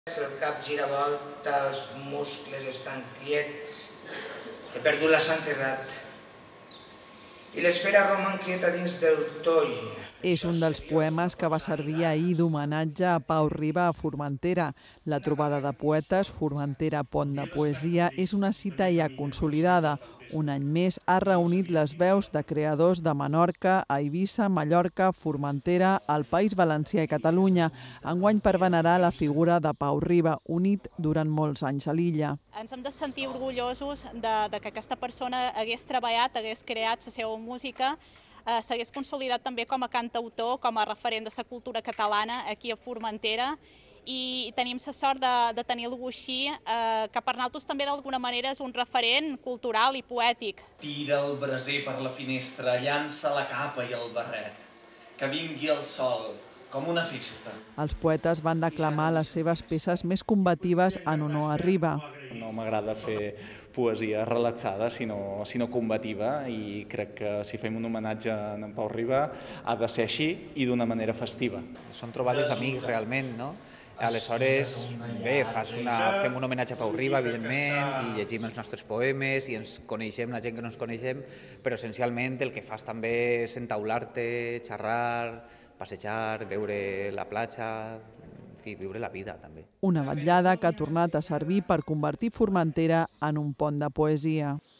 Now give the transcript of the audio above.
El cap gira volta, els muscles estan quiets, he perdut la santedat i l'esfera roman quieta dins del toll. És un dels poemes que va servir ahir d'homenatge a Pau Riba a Formentera. La trobada de poetes, Formentera Pont de Poesia, és una cita ja consolidada. Un any més ha reunit les veus de creadors de Menorca, Eivissa, Mallorca, Formentera, el País Valencià i Catalunya, enguany per venerar la figura de Pau Riba, unit durant molts anys a l'illa. Ens hem de sentir orgullosos de que aquesta persona hagués treballat, hagués creat la seva música, s'hagués consolidat també com a cantautor, com a referent de la cultura catalana aquí a Formentera, i tenim la sort de tenir algú així, que per nosaltres també d'alguna manera és un referent cultural i poètic. Tira el braser per la finestra, llança la capa i el barret, que vingui el sol, com una festa. Els poetes van declamar les seves peces més combatives en honor a Riba. No m'agrada fer poesia relaxada, sinó combativa, i crec que si fem un homenatge a en Pau Riba ha de ser així i d'una manera festiva. Són trobades d'amics, realment, no? Aleshores, bé, fem un homenatge a Pau Riba, evidentment, i llegim els nostres poemes i ens coneixem, la gent que no ens coneixem, però essencialment el que fas també és entaular-te, xerrar, passejar, veure la platja, en fi, viure la vida també. Una vetllada que ha tornat a servir per convertir Formentera en un pont de poesia.